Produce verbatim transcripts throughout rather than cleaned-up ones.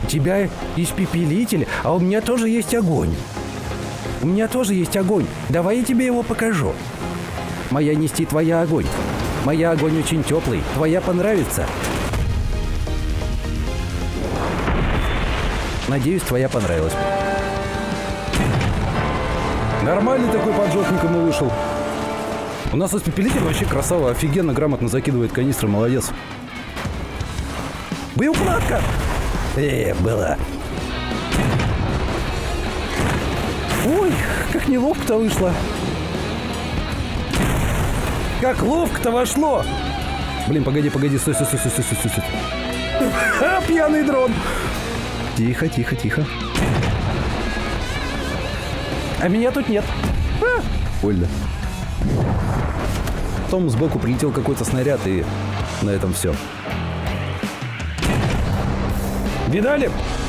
У тебя испепелитель, а у меня тоже есть огонь. У меня тоже есть огонь. Давай я тебе его покажу. Моя нести твоя огонь. Моя огонь очень теплый. Твоя понравится. Надеюсь, твоя понравилась. Нормальный такой поджопник ему вышел. У нас испепелитель вообще красава. Офигенно, грамотно закидывает канистры. Молодец. Был кладка! Э, была. Ой, как неловко-то вышло. Как ловко-то вошло. Блин, погоди, погоди, стой, стой, стой, стой, стой, стой, стой. А, пьяный дрон. Тихо, тихо, тихо. А меня тут нет. А, больно. Потом сбоку прилетел какой-то снаряд, и на этом все. Видали?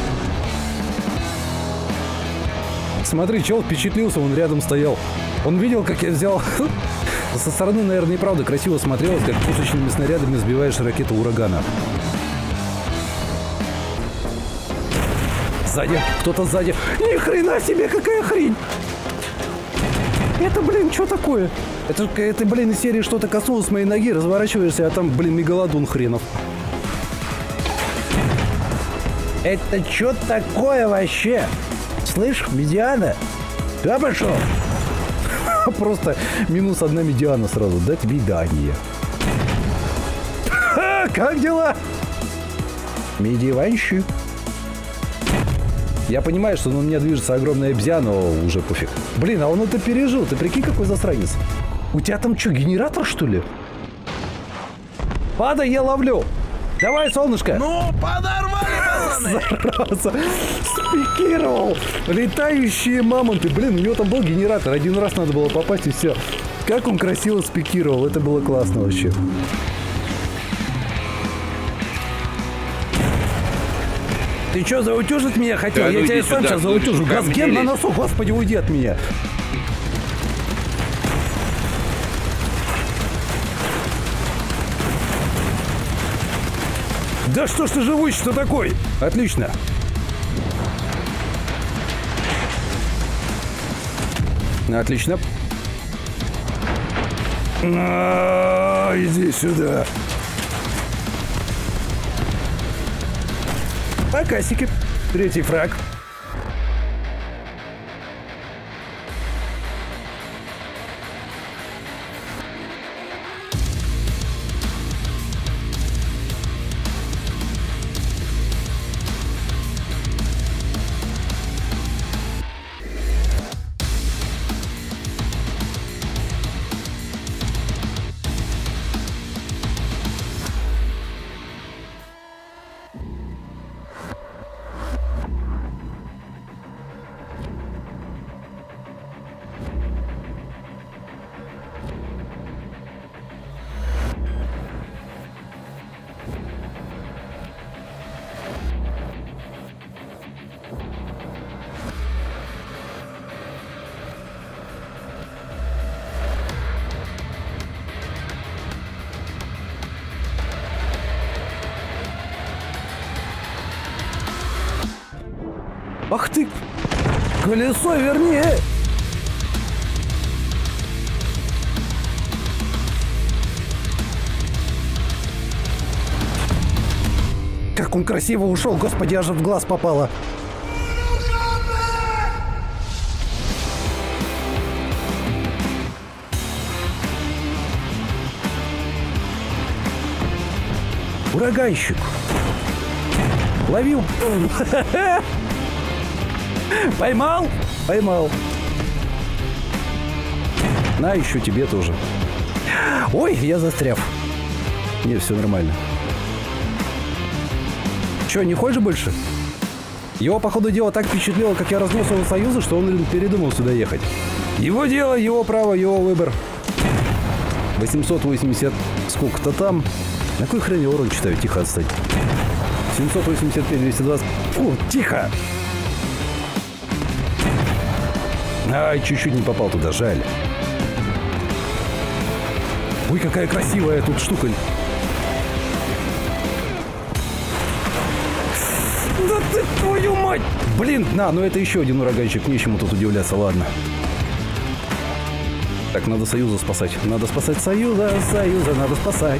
Смотри, чел впечатлился, он рядом стоял. Он видел, как я взял... Со стороны, наверное, и правда красиво смотрелось, как пушечными снарядами сбиваешь ракету урагана. Сзади, кто-то сзади. Ни хрена себе, какая хрень! Это, блин, что такое? Это, это, блин, из серии что-то коснулось моей ноги, разворачиваешься, а там, блин, мегалодон хренов. Это что такое вообще? Слышь, медиана? Да пошел? Просто минус одна медиана сразу. До свидания. Как дела? Медиванщик. Я понимаю, что на меня движется огромная обезьяна, но уже пофиг. Блин, а он это пережил. Ты прикинь, какой засранец. У тебя там что, генератор, что ли? Падай, я ловлю. Давай, солнышко. Ну, подорвали, пацаны. Зараза. Спикировал. Летающие мамонты. Блин, у него там был генератор. Один раз надо было попасть, и все. Как он красиво спикировал. Это было классно вообще. Ты что, заутюжить меня хотел? Да, я ну тебя сам сейчас заутюжу. Газген на носу. Господи, уйди от меня. Да что ж ты живущий-то такой? Отлично. Отлично. А, иди сюда. Покасики. Третий фраг. Ах ты! Колесо вернее! Как он красиво ушел, господи, аж в глаз попало. Ураганщик. Ловил. Поймал? Поймал. На, еще тебе тоже. Ой, я застряв. Не, все нормально. Че, не хочешь больше? Его, походу дела, так впечатлило, как я разнес его союза, что он передумал сюда ехать. Его дело, его право, его выбор. восемьсот восемьдесят сколько-то там. На какой хрен я урон читаю? Тихо, отстань. семьсот восемьдесят пять, двести двадцать. Фу, тихо! Ай, чуть-чуть не попал туда, жаль. Ой, какая красивая тут штука. Да ты, твою мать! Блин, на, ну это еще один ураганчик, нечему тут удивляться, ладно. Так, надо Союза спасать. Надо спасать Союза, Союза надо спасать.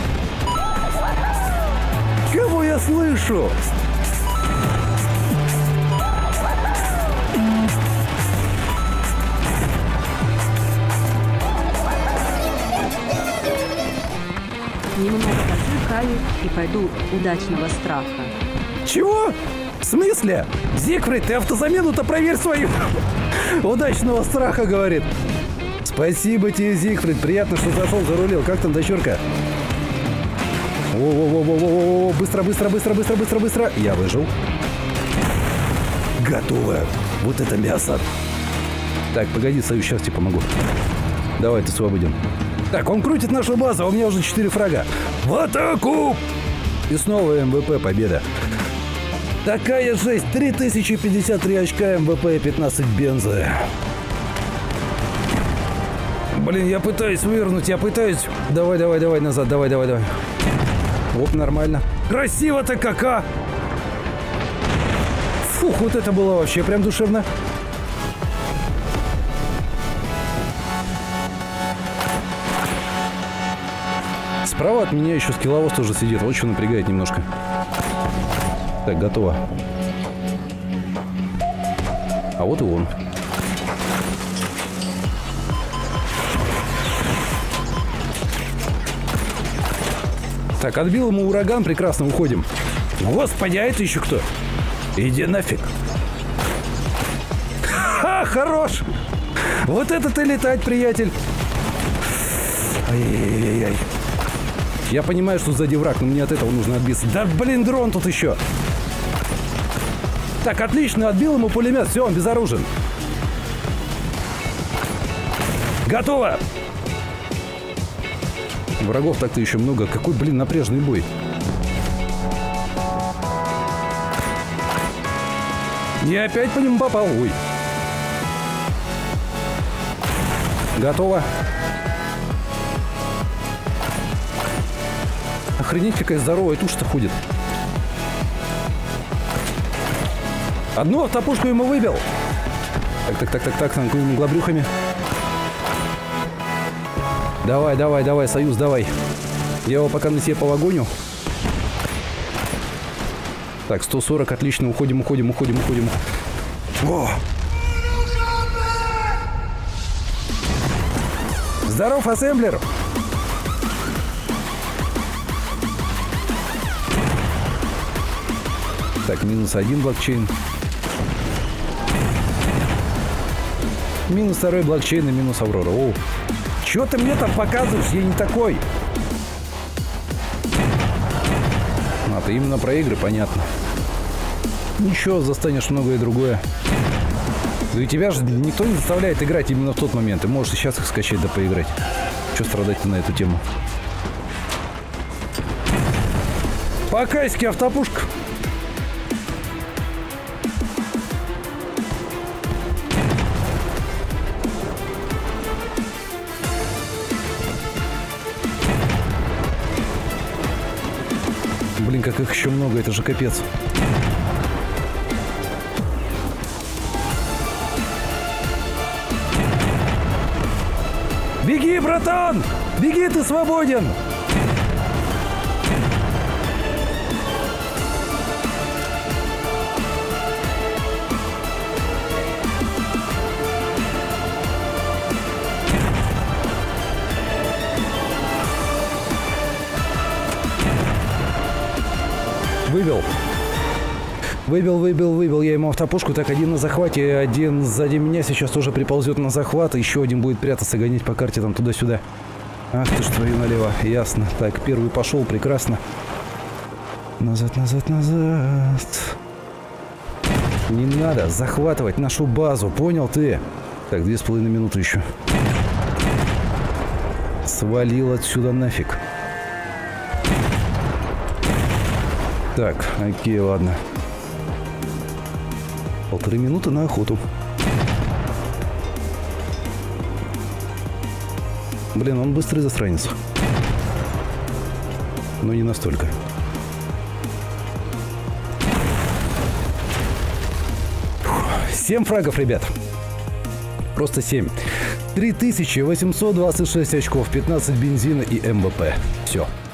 Кого я слышу? Немного позыркаю и пойду удачного страха. Чего? В смысле? Зигфрид, ты автозамену-то проверь свою. Удачного страха, говорит. Спасибо тебе, Зигфрид. Приятно, что зашел, зарулил. Как там, дочурка? Во-во-во-во-во-во. Быстро, быстро, быстро, быстро, быстро, быстро. Я выжил. Готово. Вот это мясо. Так, погоди, Союз, сейчас тебе помогу. Давай, ты свободен. Так, он крутит нашу базу, а у меня уже четыре фрага. В атаку! И снова эм вэ пэ победа. Такая жесть. три тысячи пятьдесят три очка эм вэ пэ и пятнадцать бенза. Блин, я пытаюсь вывернуть, я пытаюсь. Давай, давай, давай, назад, давай, давай, давай. Оп, нормально. Красиво-то кака! Фух, вот это было вообще прям душевно. Справа от меня еще скилловоз тоже сидит. Вот что напрягает немножко. Так, готово. А вот и он. Так, отбил ему ураган, прекрасно, уходим. Господи, а это еще кто? Иди нафиг. Ха, хорош! Вот это ты летать, приятель. Ай-яй-яй-яй. Я понимаю, что сзади враг, но мне от этого нужно отбиться. Да, блин, дрон тут еще. Так, отлично, отбил ему пулемет. Все, он безоружен. Готово! Врагов так-то еще много. Какой, блин, напряженный бой. Я опять по нему попал. Ой. Готово. Охренеть, какая здоровая туша-то ходит. Одну автопушку ему выбил. Так, так, так, так, так, танкуем углобрюхами. Давай, давай, давай, Союз, давай. Я его пока на себе повагоню. Так, сто сорок, отлично, уходим, уходим, уходим, уходим. О! Здоров, ассемблер! Так, минус один блокчейн. Минус второй блокчейн и минус Аврора. Оу. Чё ты мне там показываешь? Я не такой. А, ты именно про игры, понятно. Ничего, застанешь многое другое. Да и тебя же никто не заставляет играть именно в тот момент. Ты можешь и сейчас их скачать да поиграть. Чё страдать-то на эту тему? По-кайски автопушка. Блин, как их еще много, это же капец. Беги, братан! Беги, ты свободен! Выбил. Выбил, выбил, выбил. Я ему автопушку. Так, один на захвате, один сзади меня сейчас тоже приползет на захват. Еще один будет прятаться, гонять по карте там туда-сюда. Ах ты ж твою налево. Ясно. Так, первый пошел. Прекрасно. Назад, назад, назад. Не надо захватывать нашу базу. Понял ты? Так, две с половиной минуты еще. Свалил отсюда нафиг. Так, окей, ладно. Полторы минуты на охоту. Блин, он быстрый засранец. Но не настолько. семь фрагов, ребят. Просто семь. три тысячи восемьсот двадцать шесть очков, пятнадцать бензина и эм вэ пэ. Все.